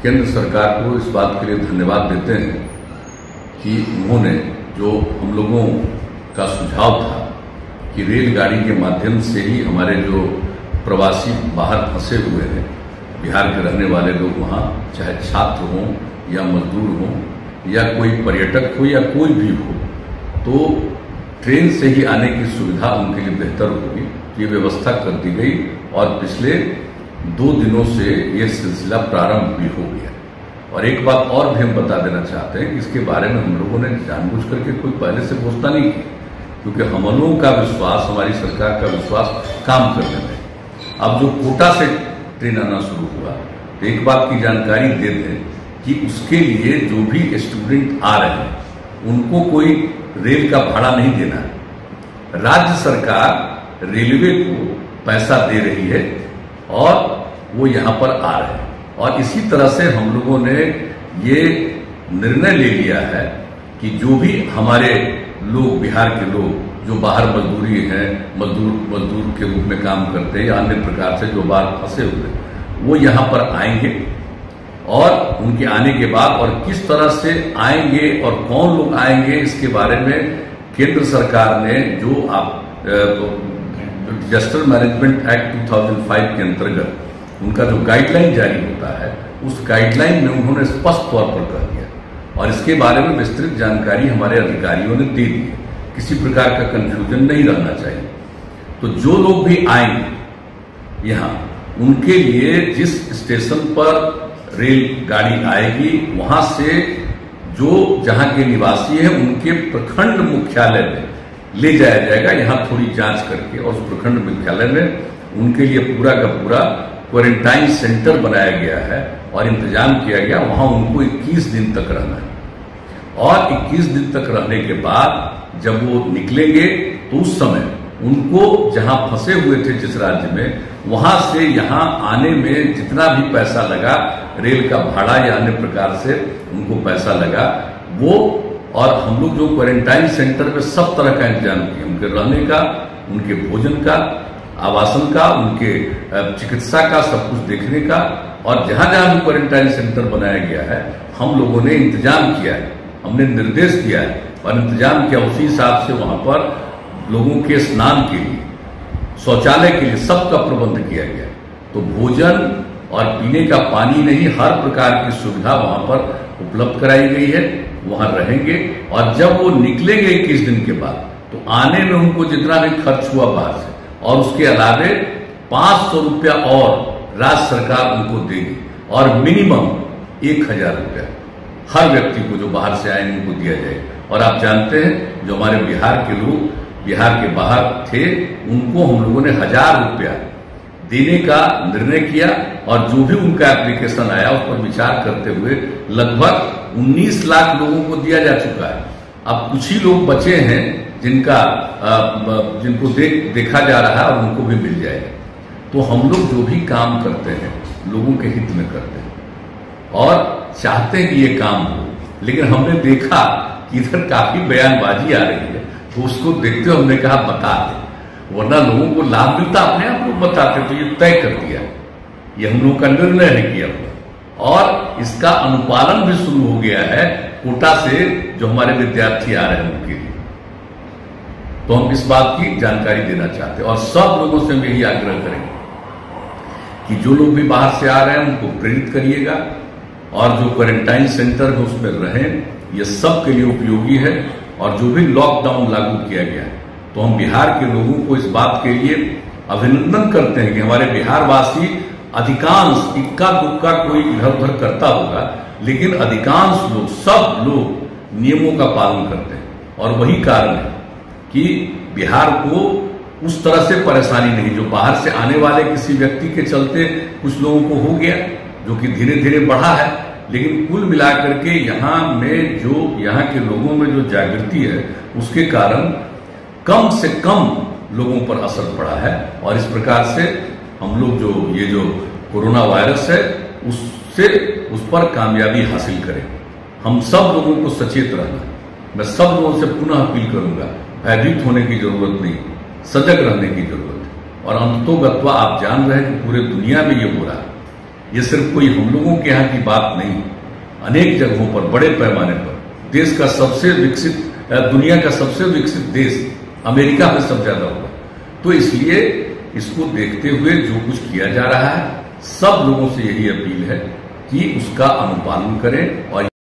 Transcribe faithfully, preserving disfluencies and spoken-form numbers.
केंद्र सरकार को इस बात के लिए धन्यवाद देते हैं कि उन्होंने जो हम लोगों का सुझाव था कि रेलगाड़ी के माध्यम से ही हमारे जो प्रवासी बाहर फंसे हुए हैं, बिहार के रहने वाले लोग वहाँ, चाहे छात्र हों या मजदूर हों या कोई पर्यटक हो या कोई भी हो, तो ट्रेन से ही आने की सुविधा उनके लिए बेहतर होगी। ये व्यवस्था कर दी गई और पिछले दो दिनों से ये सिलसिला प्रारंभ भी हो गया। और एक बात और भी हम बता देना चाहते हैं कि इसके बारे में हम लोगों ने जानबूझ करके कोई पहले से घोषणा नहीं की, क्योंकि हम लोगों का विश्वास, हमारी सरकार का विश्वास काम करने में। अब जो कोटा से ट्रेन आना शुरू हुआ, तो एक बात की जानकारी दे दें कि उसके लिए जो भी स्टूडेंट आ रहे हैं उनको कोई रेल का भाड़ा नहीं देना है। राज्य सरकार रेलवे को पैसा दे रही है और वो यहाँ पर आ रहे हैं। और इसी तरह से हम लोगों ने ये निर्णय ले लिया है कि जो भी हमारे लोग, बिहार के लोग जो बाहर मजदूरी हैं, मजदूर मजदूर के रूप में काम करते हैं या अन्य प्रकार से जो बाहर फंसे हुए, वो यहाँ पर आएंगे। और उनके आने के बाद और किस तरह से आएंगे और कौन लोग आएंगे, इसके बारे में केंद्र सरकार ने जो आप डिजास्टर मैनेजमेंट एक्ट दो हज़ार पाँच के अंतर्गत उनका जो गाइडलाइन जारी होता है, उस गाइडलाइन में उन्होंने स्पष्ट तौर पर कह दिया और इसके बारे में विस्तृत जानकारी हमारे अधिकारियों ने दे दी है। किसी प्रकार का कंफ्यूजन नहीं रहना चाहिए। तो जो लोग भी आएंगे यहाँ, उनके लिए जिस स्टेशन पर रेलगाड़ी आएगी, वहां से जो जहां के निवासी हैं उनके प्रखंड मुख्यालय में ले जाया जाएगा, यहाँ थोड़ी जांच करके, और उस प्रखंड मुख्यालय में उनके लिए पूरा का पूरा क्वारंटाइन सेंटर बनाया गया है और इंतजाम किया गया। वहां उनको इक्कीस दिन तक रहना है और इक्कीस दिन तक रहने के बाद जब वो निकलेंगे तो उस समय उनको जहां फंसे हुए थे जिस राज्य में, वहां से यहां आने में जितना भी पैसा लगा, रेल का भाड़ा या अन्य प्रकार से उनको पैसा लगा, वो और हम लोग जो क्वारंटाइन सेंटर में सब तरह का इंतजाम किए, उनके रहने का, उनके भोजन का, आवासन का, उनके चिकित्सा का, सब कुछ देखने का। और जहां जहां भी क्वारंटाइन सेंटर बनाया गया है, हम लोगों ने इंतजाम किया है, हमने निर्देश दिया है और इंतजाम किया। उसी हिसाब से वहां पर लोगों के स्नान के लिए, शौचालय के लिए सबका प्रबंध किया गया। तो भोजन और पीने का पानी नहीं, हर प्रकार की सुविधा वहां पर उपलब्ध कराई गई है। वहां रहेंगे और जब वो निकलेंगे इक्कीस दिन के बाद, तो आने में उनको जितना भी खर्च हुआ बाहर से और उसके अलावे पांच सौ रुपया और राज्य सरकार उनको देगी और मिनिमम एक हजार रुपया हर व्यक्ति को जो बाहर से आएंगे उनको दिया जाएगा। और आप जानते हैं जो हमारे बिहार के लोग बिहार के बाहर थे, उनको हम लोगों ने हजार रुपया देने का निर्णय किया और जो भी उनका एप्लीकेशन आया उस पर विचार करते हुए लगभग उन्नीस लाख लोगों को दिया जा चुका है। अब कुछ ही लोग बचे हैं जिनका जिनको देख देखा जा रहा है और उनको भी मिल जाएगा। तो हम लोग जो भी काम करते हैं लोगों के हित में करते हैं और चाहते हैं कि ये काम हो, लेकिन हमने देखा कि इधर काफी बयानबाजी आ रही है, तो उसको देखते हुए हमने कहा बता दें, वरना लोगों को लाभ मिलता अपने आप लोग बताते। तो ये तय कर दिया, ये हम लोगों का निर्णय है किया हुआ और इसका अनुपालन भी शुरू हो गया है कोटा से जो हमारे विद्यार्थी आ रहे हैं उनके लिए। तो हम इस बात की जानकारी देना चाहते हैं और सब लोगों से हम यही आग्रह करेंगे कि जो लोग भी बाहर से आ रहे हैं उनको प्रेरित करिएगा और जो क्वारंटाइन सेंटर है उसमें रहें, ये सब के लिए उपयोगी है। और जो भी लॉकडाउन लागू किया गया है, तो हम बिहार के लोगों को इस बात के लिए अभिनंदन करते हैं कि हमारे बिहारवासी अधिकांश, इक्का दुक्का कोई इधर उधर करता होगा, लेकिन अधिकांश लोग, सब लोग नियमों का पालन करते हैं। और वही कारण है कि बिहार को उस तरह से परेशानी नहीं, जो बाहर से आने वाले किसी व्यक्ति के चलते कुछ लोगों को हो गया, जो कि धीरे धीरे बढ़ा है, लेकिन कुल मिलाकर के यहाँ में जो यहाँ के लोगों में जो जागृति है, उसके कारण कम से कम लोगों पर असर पड़ा है। और इस प्रकार से हम लोग जो ये जो कोरोना वायरस है उससे उस पर कामयाबी हासिल करें। हम सब लोगों को सचेत रहना, मैं सब लोगों से पुनः अपील करूंगा, भयभीत होने की जरूरत नहीं, सजग रहने की जरूरत है। और अंततोगत्वा आप जान रहे हैं कि पूरे दुनिया में ये हो रहा है, ये सिर्फ कोई हम लोगों के यहाँ की बात नहीं, अनेक जगहों पर बड़े पैमाने पर देश का सबसे विकसित, दुनिया का सबसे विकसित देश अमेरिका में सब ज्यादा होगा। तो इसलिए इसको देखते हुए जो कुछ किया जा रहा है, सब लोगों से यही अपील है कि उसका अनुपालन करें और